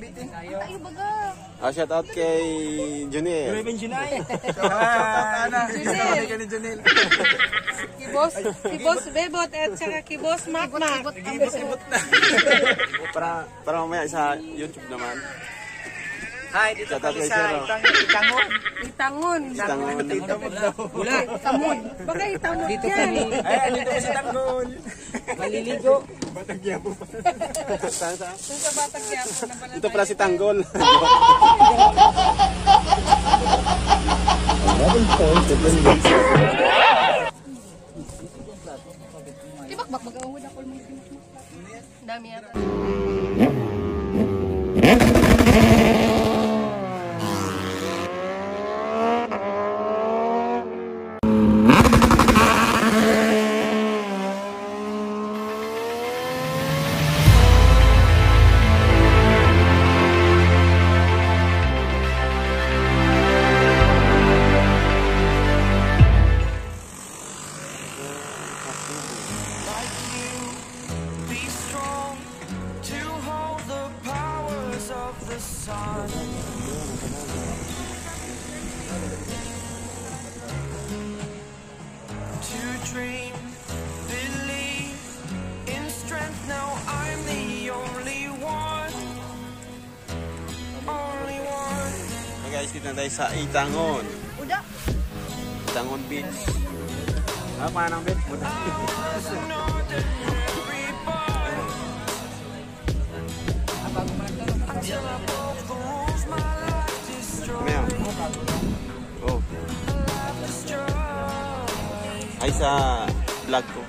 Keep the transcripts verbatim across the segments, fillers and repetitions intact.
bitin. Tayo baga. Ah, shout out kay Junel. Ruben Junay. Shout out Ana. Junel. Kay Junel. Kibos, Kibos Bebot at saka Kibos Makmak. Ibot-ibot na. Para para mamaya sa YouTube naman. Hi, dito kami sa Itangon. Itangon. Itangon. Bula. Itamon. Baka Itamon Dito yan. kami. Ay, dito kami sa Tanggol. Maliligo. Batang Quiapo pa. Saan saan? Doon sa Batang Quiapo na pala. Ito pala si Tanggol. Tibak bak mag-awad ako mo. Dami yata. Guys, dito na tayo sa Itangon. Uda. Itangon Beach. Ah, paano ang beach? Uda. Ano oh. Ay sa vlog ko.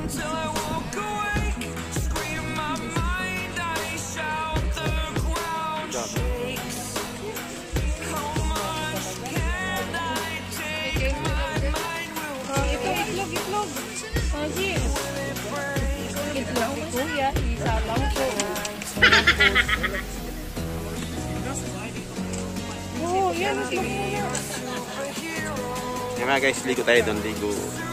Itlog ni Kuya, isa lang po. Oh, yan. Yan mga guys, ligo tayo doon, ligo.